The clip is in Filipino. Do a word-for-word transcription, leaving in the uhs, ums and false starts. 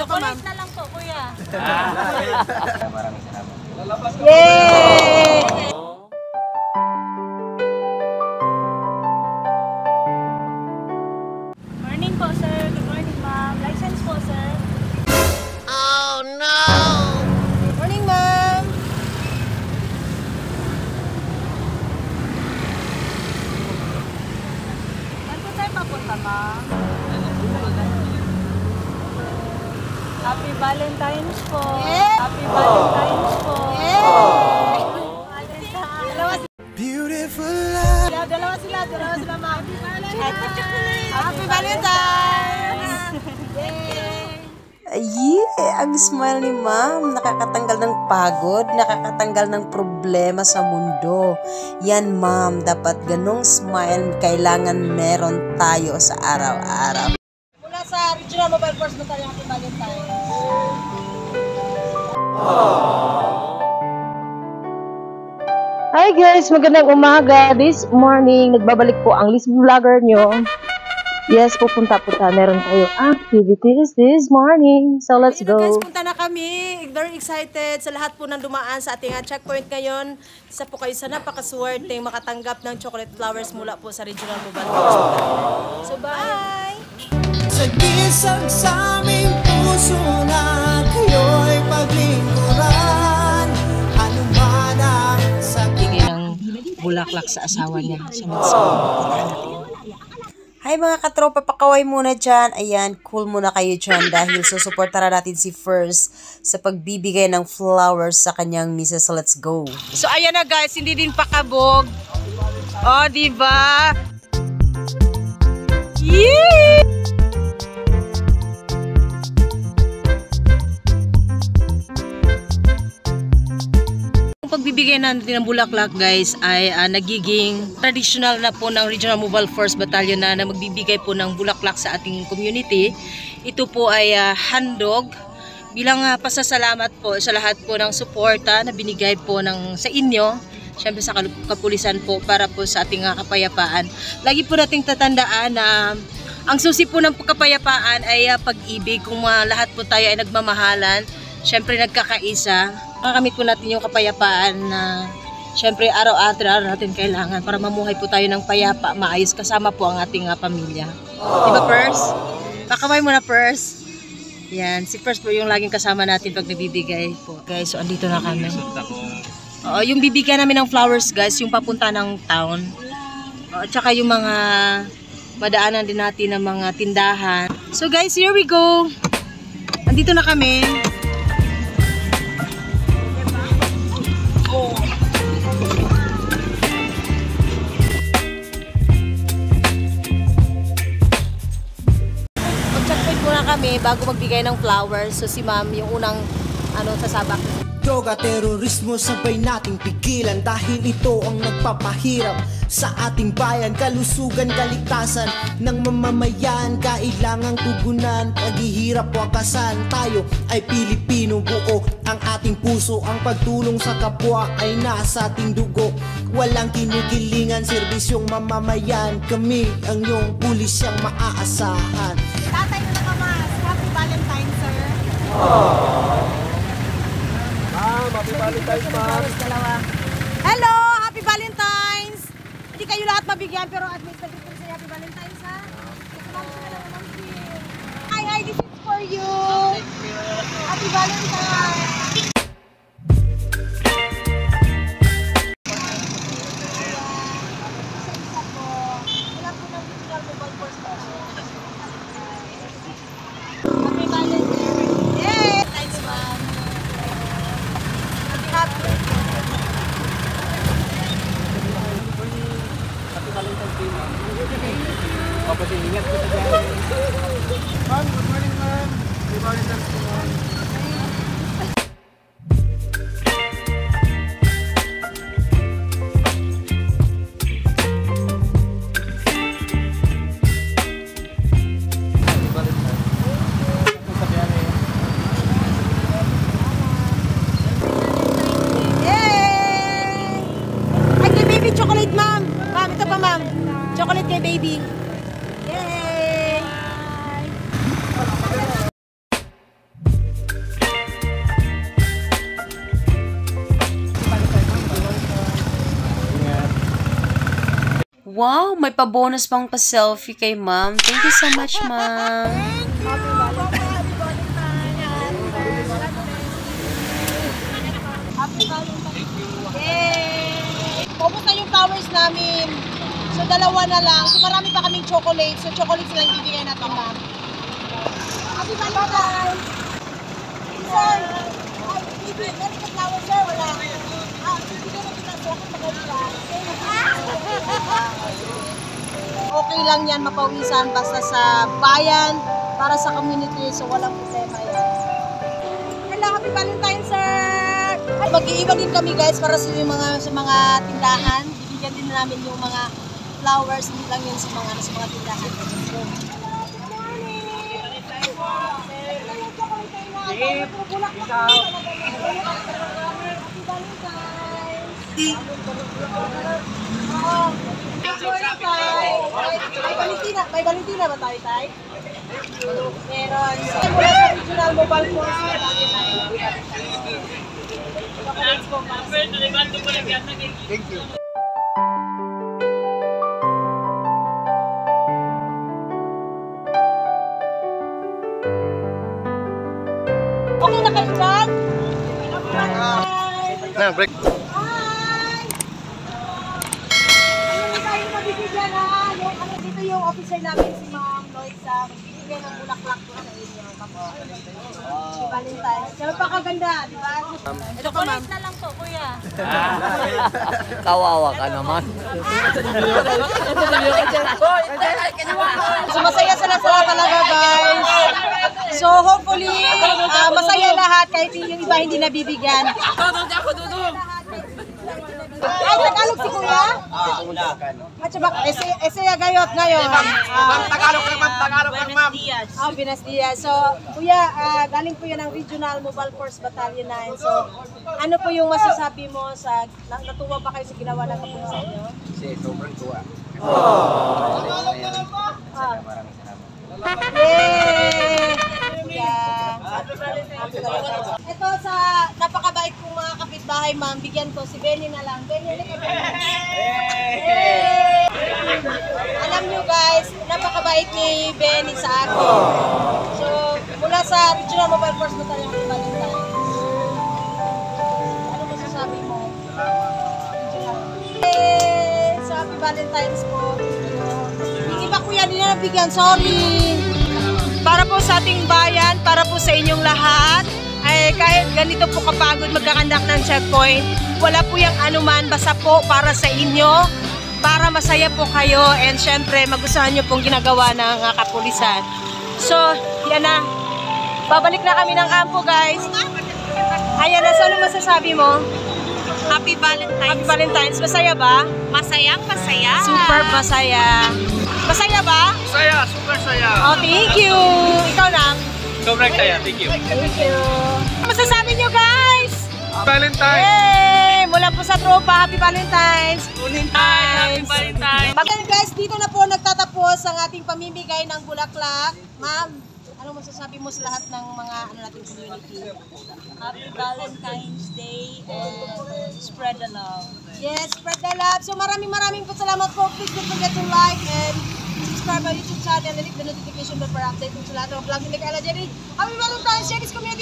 Chocolate na lang po, kuya. Maraming salamat. Yay! Morning po, sir. Good morning, ma'am. License po, sir. Oh, no! Morning, ma'am. Saan po tayo papunta, ma'am? Happy Valentine's po. Happy Valentine's po. Valentine's. Beautiful love. Dalawa, dalawa sila, dalawa sila, ma'am. Happy Valentine's! Yeah, ang smile ni ma'am, nakakatanggal ng pagod, nakakatanggal ng problema sa mundo. Yan ma'am, dapat ganong smile kailangan meron tayo sa araw-araw. Mula sa Regional Mobile Force mo tayo Happy Valentine's. Hi guys, magandang umaga. This morning, nagbabalik po ang Liz Vlogger nyo. Yes, pupunta po tayo. Meron tayong activities this morning. So let's go. Guys, punta na kami. Very excited sa lahat po ng dumaan sa ating uh, checkpoint ngayon. Isa po kayo sa napakaswerteng makatanggap ng chocolate flowers mula po sa Regional Mobile Force. So bye! Sagisag sa aming puso na kayo'y paglingkuran. Ano man ang sakit Ng bulaklak sa asawa niya. Hi mga katropa, pakaway muna dyan. Ayan, cool muna kayo dyan dahil susuportara natin si First sa pagbibigay ng flowers sa kanyang missus. So let's go. So ayan na guys, hindi din pakabog. Oh, diba? Yee! Pagbibigay natin ng bulaklak guys ay uh, nagiging traditional na po ng Regional Mobile Force Battalion na, na magbibigay po ng bulaklak sa ating community. Ito po ay uh, handog bilang uh, pasasalamat po sa lahat po ng suporta na binigay po ng, sa inyo, syempre sa kapulisan po para po sa ating uh, kapayapaan. Lagi po nating tatandaan na uh, ang susi po ng kapayapaan ay uh, pag-ibig. Kung uh, lahat po tayo ay nagmamahalan, syempre nagkakaisa, makakamit po natin yung kapayapaan na syempre araw-araw natin kailangan para mamuhay po tayo ng payapa, maayos kasama po ang ating uh, pamilya. Diba, Pers? Pakaway mo na, Pers. Yan, si Pers po yung laging kasama natin pag nabibigay po. Guys, so andito na kami. Oo, yung bibigyan namin ng flowers, guys, yung papunta ng town. Oo, at saka yung mga madaanan din natin ng mga tindahan. So guys, here we go. Andito na kami. Mag-checkpoint muna kami bago magbigay ng flowers. So si ma'am yung unang ano sasabak. droga, terorismo sabay nating pigilan dahil ito ang nagpapahirap sa ating bayan. Kalusugan, kaligtasan ng mamamayan kailangang tugunan. Paghihirap, wakasan, tayo ay Pilipino. Buo ang ating puso, ang pagtulong sa kapwa ay nasa ating dugo. Walang kinikilingan, serbisyong mamamayan. Kami ang iyong pulisyang maaasahan. Tatay na nakamas. Happy Valentine's, sir. Happy Valentine's, ma'am. Hello! Happy Valentine's! Hindi kayo lahat mabigyan, pero at least nag-return sa Happy Valentine's, ha? Ito lang sila lang naman, please. Hi, hi, this is for you! Happy Valentine's! Happy Valentine's! Yay! Thanks, ma'am. Happy Valentine's Day, ma'am. Papasingat ko sa dyan. Ma'am, good morning, ma'am. Happy Valentine's Day, ma'am. Wow, may pa-bonus pang pa-selfie kay ma'am. Thank you so much, ma'am. Yay! Ubus na yung flowers namin. So, dalawa na lang. So, marami pa kaming chocolates. So, chocolates lang ibibigay natin, ma'am. Happy Valentine's! Sir! Ay, bibi, meron ka flowers, sir? Wala. Ah, bibigyan na kita. So, ako magaling. Okay lang yan, mapawisan. Basta sa bayan, para sa community. So, walang problema yan. Hello, happy Valentine's, sir! Mag-iiwan din kami, guys, para sa mga sa mga tindahan. Bibigyan din namin yung mga flowers, hindi lang yun sa mga sa mga tindahan. May Valentina, may Valentina ba tayo, tay? Meron. So, mula sa regional mobile force na tayo tayo. Thank you. Okay na kayo dyan? Na, break. Hi! Ayun tayo mabibigyan ha. Yung, ano, dito yung officer namin si Ma'am Lloyd sa magbibigyan ng bulaklak po sa inyo. Si Valentine's. Siya magpakaganda, di ba? Ito pa, ma'am. Na lang to, kuya. Kawawa ka naman. So masaya sila sila talaga, guys. So hopefully, uh, masaya lahat kahit yung iba hindi nabibigyan. Ay, Tagalog si kuya? At saka, ese, ese gayot ngayon. Ma'am, Tagalog lang, ma'am. Tagalog lang, ma'am. Oh, Binas Diaz. So, kuya, uh, galing po yan ng Regional Mobile Force Battalion nine. So, ano po yung masasabi mo sa, natuwa ba kayo sa ginawa ng kapulisan nyo? Kasi sobrang tuwa. Ah. Yay! Yeah. Ito sa napakabait kong mga kapitbahay, ma'am, bigyan ko si Benny na lang. Benny, halika, Benny. Yay! Alam nyo, guys, napakabait ni Benny sa akin. So, mula sa Regional Mobile Force Battalion ng Valentine's. Ano masasabi mo? Yay! So, happy Valentine's po. Hindi ba kuya din na nabigyan? Sorry. Para po sa ating bayan, para po sa inyong lahat, ay kahit ganito po kapagod magkakandak ng checkpoint, wala po yung anuman, basta po para sa inyo, para masaya po kayo, and syempre magustuhan nyo pong ginagawa ng uh, kapulisan. So, yan na. Babalik na kami ng kampo, guys. Ayan na, so ano masasabi mo? Happy Valentine's. Happy Valentine's. Masaya ba? Masayang masaya. Super masaya. Masaya ba? Saya, super saya. Oh, thank you. Ikaw na. Sobrang saya, thank you. Thank you. Masasabi nyo, guys? Valentine! Yay! Mula po sa tropa, Happy Valentine's! Happy Valentine's. Again, guys, dito na po nagtatapos ang ating pamimigay ng bulaklak. Ma'am, anong masasabi mo sa lahat ng mga ano nating community? Happy Valentine's Day and spread the love. Yes, spread the love. So maraming maraming po salamat po. Please don't forget to like and subscribe our YouTube channel and click the notification bell para update po sa lahat ng vlog ni Kayla Jerry. Happy Valentine's! Share this community!